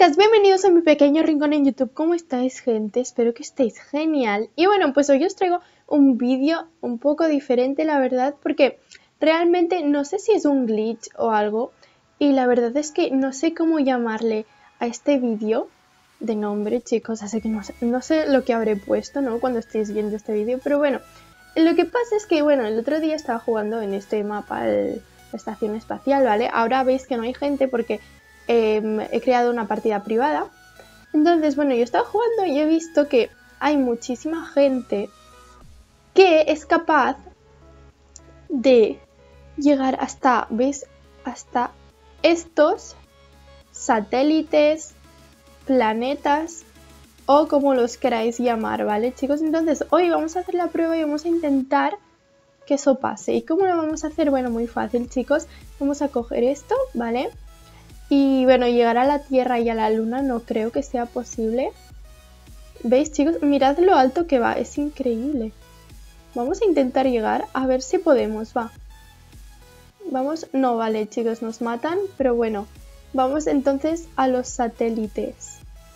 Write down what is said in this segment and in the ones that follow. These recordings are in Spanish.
chicas, bienvenidos a mi pequeño rincón en YouTube. ¿Cómo estáis, gente? Espero que estéis genial. Y bueno, pues hoy os traigo un vídeo un poco diferente, la verdad, porque realmente no sé si es un glitch o algo. Y la verdad es que no sé cómo llamarle a este vídeo de nombre, chicos. Así que no sé lo que habré puesto, ¿no? Cuando estéis viendo este vídeo. Pero bueno, lo que pasa es que, bueno, el otro día estaba jugando en este mapa, la estación espacial, ¿vale? Ahora veis que no hay gente porque he creado una partida privada. Entonces, bueno, yo estaba jugando y he visto que hay muchísima gente que es capaz de llegar hasta, ¿veis? Hasta estos satélites, planetas o como los queráis llamar, ¿vale, chicos? Entonces, hoy vamos a hacer la prueba y vamos a intentar que eso pase. ¿Y cómo lo vamos a hacer? Bueno, muy fácil, chicos. Vamos a coger esto, ¿vale? Y bueno, llegar a la Tierra y a la Luna no creo que sea posible. ¿Veis, chicos? Mirad lo alto que va, es increíble. Vamos a intentar llegar, a ver si podemos, va. Vamos, no, vale, chicos, nos matan, pero bueno. Vamos entonces a los satélites.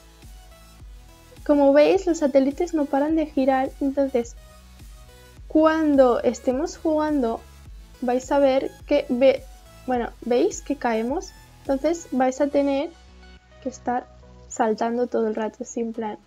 Como veis, los satélites no paran de girar, entonces cuando estemos jugando vais a ver que, bueno, ¿veis que caemos? Entonces vais a tener que estar saltando todo el rato, sin plan,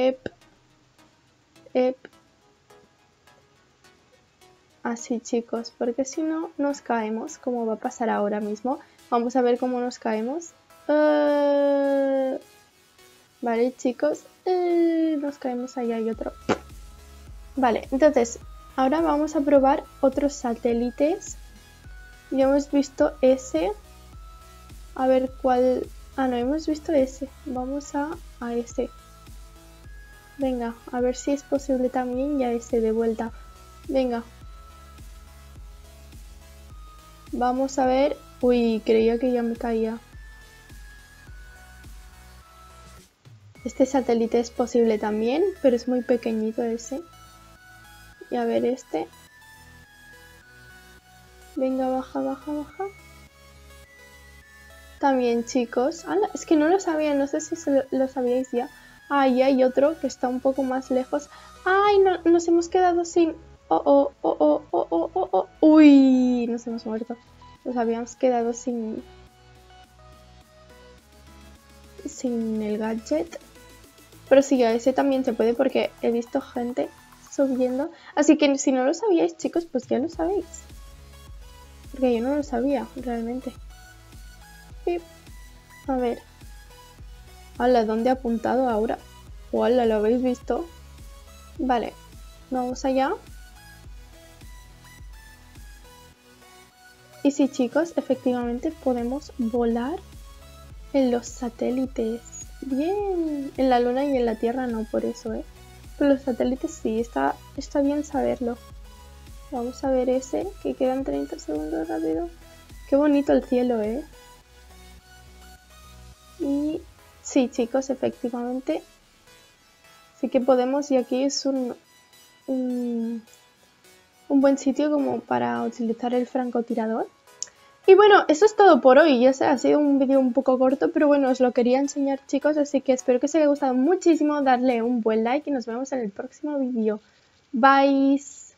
así, chicos, porque si no nos caemos, como va a pasar ahora mismo. Vamos a ver cómo nos caemos. Vale, chicos, nos caemos, ahí hay otro. Vale, entonces ahora vamos a probar otros satélites. Ya hemos visto ese. A ver cuál... Ah, no, hemos visto ese. Vamos a ese. Venga, a ver si es posible también ya ese de vuelta. Venga. Vamos a ver... Uy, creía que ya me caía. Este satélite es posible también, pero es muy pequeñito ese. Y a ver este. Venga, baja, baja, baja. También, chicos. Es que no lo sabía, no sé si lo sabíais ya. Ahí hay otro que está un poco más lejos. ¡Ay, no! Nos hemos quedado sin... ¡Uy! Nos hemos muerto. Nos habíamos quedado sin el gadget. Pero sí, a ese también se puede porque he visto gente subiendo. Así que si no lo sabíais, chicos, pues ya lo sabéis. Porque yo no lo sabía, realmente. A ver. Hola, ¿dónde ha apuntado ahora? Hola, ¿lo habéis visto? Vale, vamos allá. Y sí, chicos, efectivamente podemos volar en los satélites. Bien, en la Luna y en la Tierra no, por eso, ¿eh? Pero los satélites sí, está bien saberlo. Vamos a ver ese, que quedan 30 segundos rápido. Qué bonito el cielo, ¿eh? Y sí, chicos, efectivamente sí que podemos, y aquí es un buen sitio como para utilizar el francotirador. Y bueno, eso es todo por hoy. Ya sé, ha sido un vídeo un poco corto, pero bueno, os lo quería enseñar, chicos, así que espero que os haya gustado muchísimo, darle un buen like y nos vemos en el próximo vídeo. Bye.